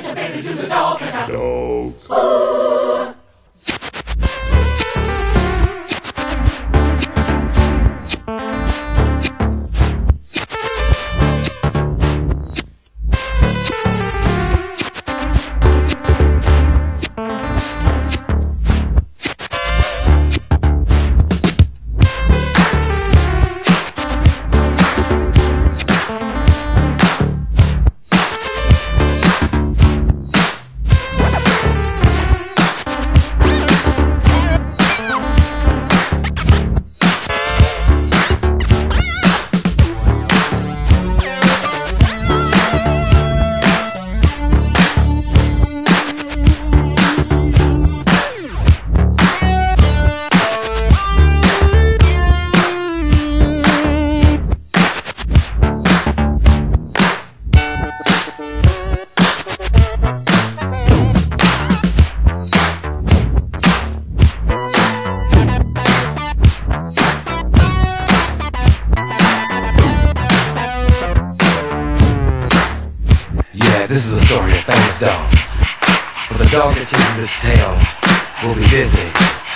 catch a baby, do the dog catch a dog. This is the story of a famous dog. For the dog that chases its tail will be busy.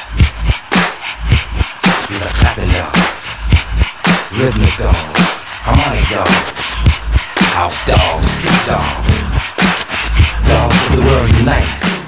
These are clapping dogs, rhythmic dogs, harmonic dogs, house dogs, street dogs. Dogs of the world unite.